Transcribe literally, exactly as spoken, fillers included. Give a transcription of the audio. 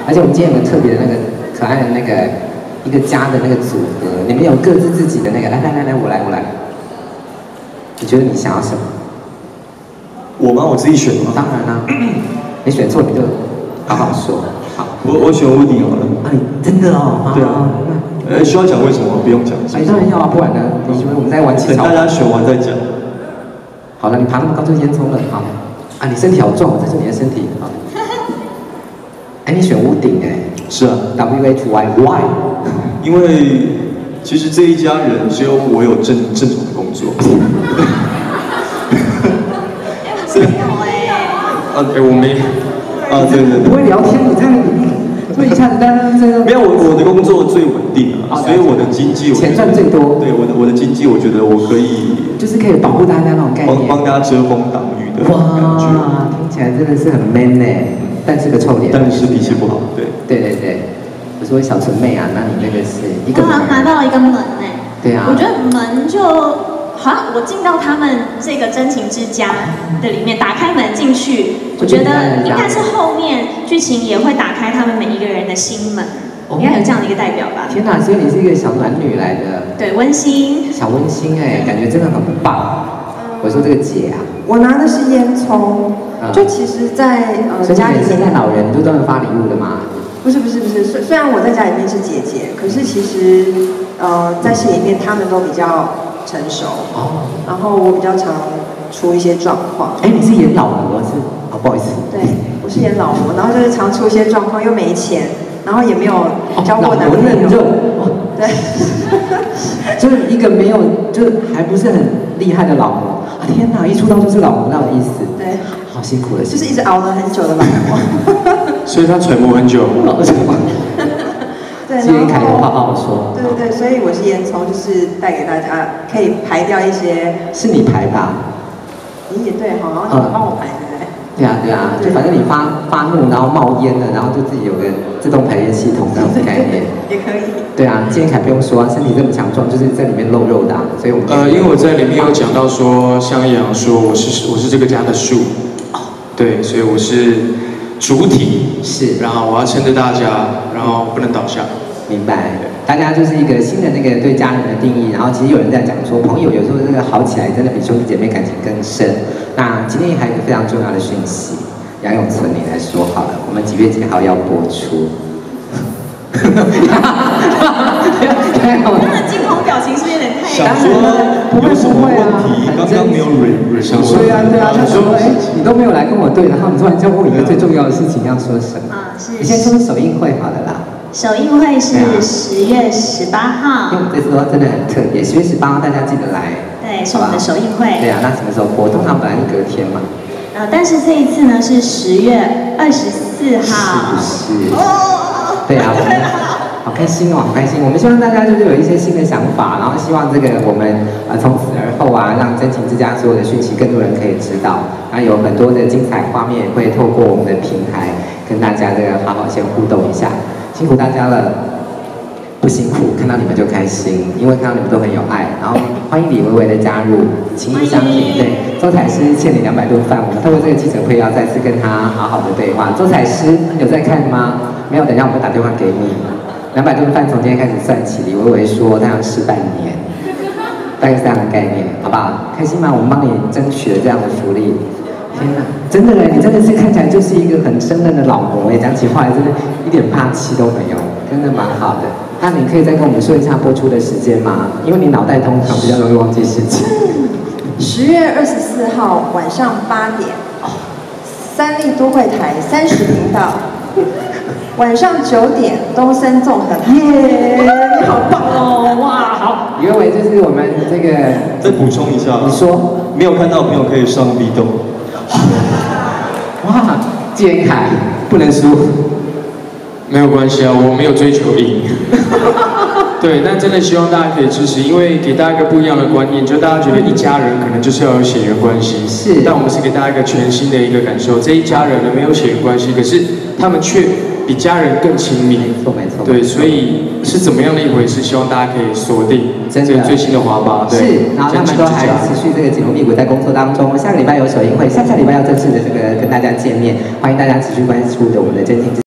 而且我们今天有个特别的那个可爱的那个一个家的那个组合，你们有各自自己的那个，来来来来，我来我来。你觉得你想要什么？ 我吗？我自己选吗？ 当然啦、啊，你选错你就好好说。好， 我我选屋顶好了。 啊，你真的哦？ 对啊。呃，需要讲为什么？不用讲。 哎，当然要啊，不然呢？你以为我们在玩气球？ 等大家选完再讲。 好了，你爬那么高就烟囱了啊！啊，你身体好壮，这是你的身体啊。哎，你选屋顶哎？ 是啊 ，W H Y why？ 因为其实这一家人只有我有正正常的工作。 没有哎。 啊，哎，我没。啊，对对对。 不会聊天，你在所以一下子单单这个。 没有，我我的工作最稳定啊，所以我的经济钱赚最多。 对，我的我的经济，我觉得我可以。 就是可以保护大家那种概念。 帮帮大家遮风挡雨的感觉。 哇，听起来真的是很 man 呢，但是个臭脸。 但是脾气不好，对。 对对对，我说小纯妹啊，那你那个是一个。 我好像拿到了一个门呢。 对啊。 我觉得门就好像我进到他们这个真情之家的里面，打开门进去，我觉得应该是后面剧情也会打开他们每一个人的心门。应该有这样的一个代表吧？ 天哪，所以你是一个小暖女来的。 对，温馨。 小温馨哎，感觉真的很棒。我说这个姐啊， 我拿的是烟囱，就其实在，呃家里圣诞老人都专门发礼物的嘛？ 不是不是不是，虽虽然我在家里面是姐姐，可是其实呃在戏里面他们都比较成熟，哦，然后我比较常出一些状况。 哎，你是演老婆是？哦，不好意思。 对，我是演老婆，然后就是常出一些状况，又没钱。然后也没有交过男朋友，对， 就是一个没有，就是还不是很厉害的老婆。啊天哪，一出道就是老婆那种意思。 对， 好辛苦的， 就是一直熬了很久的老婆。 所以他揣摩很久。 对， 今天凯有话好好说。 对对对，所以我是烟囱，就是带给大家可以排掉一些。 是你排吧？ 你也对哈，然后你帮我排对不对？ 对啊对啊，就反正你发发怒，然后冒烟了，然后就自己有个自动排烟系统那种概念， 也可以。 对啊，今天凯不用说啊，身体这么强壮，就是在里面露肉的、啊，所以我们呃，因为我在里面有讲到说，像叶阳说我是我是这个家的树，对，所以我是主体， 是， 然后我要撑着大家，然后不能倒下。 明白，大家就是一个新的那个对家人的定义，然后其实有人在讲说，朋友有时候这个好起来，真的比兄弟姐妹感情更深。那今天还有一个非常重要的讯息，杨永存你来说好了，我们几月几号要播出？ 他的惊恐表情是不是有点太…… 想说有什么问题？刚刚没有蕊蕊想说。 对啊对啊，他说哎，你都没有来跟我对，然后你突然叫问我一个最重要的事情，要说什么？ 啊，是。 你先说首映会好了啦。 首映会是十月十八号。 因为我们这次真的很特别，十月十八号大家记得来。 对，是我们的首映会。 对啊，那什么时候播？通常本来是隔天嘛。 呃，但是这一次呢是十月二十四号。 是不是？哦。对啊，我们好开心哦，好开心。我们希望大家就是有一些新的想法，然后希望这个我们呃从此而后啊，让真情之家所有的讯息更多人可以知道。然后有很多的精彩画面会透过我们的平台跟大家这个好好先互动一下。辛苦大家了，不辛苦，看到你们就开心，因为看到你们都很有爱。然后欢迎李薇薇的加入，情谊相挺。对，周采诗欠你两百顿饭，我们透过这个记者会要再次跟他好好的对话。周采诗，有在看吗？没有，等一下我们打电话给你。两百顿饭从今天开始算起，李薇薇说她要吃半年，大概是这样的概念，好不好？开心吗？我们帮你争取了这样的福利。天哪，真的嘞！你真的是看起来就是一个很生嫩的老婆哎，讲起话来真的一点霸气都没有，真的蛮好的。那你可以再跟我们说一下播出的时间吗？因为你脑袋通常比较容易忘记事情。 十月二十四号晚上八点，三立都会台三十频道，晚上九点东森综合台。耶，你好棒哦！哇，好。 李薇薇就是我们这个。 再补充一下， 你说没有看到的朋友可以上 B 动。 哇，建凯不能输， 没有关系啊，我没有追求赢。对，但真的希望大家可以支持，因为给大家一个不一样的观念，就大家觉得一家人可能就是要有血缘关系， 是， 但我们是给大家一个全新的一个感受，这一家人呢没有血缘关系，可是他们却比家人更亲密。 没错没错。 对，所以是怎么样的一回事？希望大家可以锁定这个最新的华八。对， 是，然后他们都还持续这个紧锣密鼓在工作当中。下个礼拜有首映会，下下礼拜要正式的这个跟大家见面，欢迎大家持续关注的我们的真情之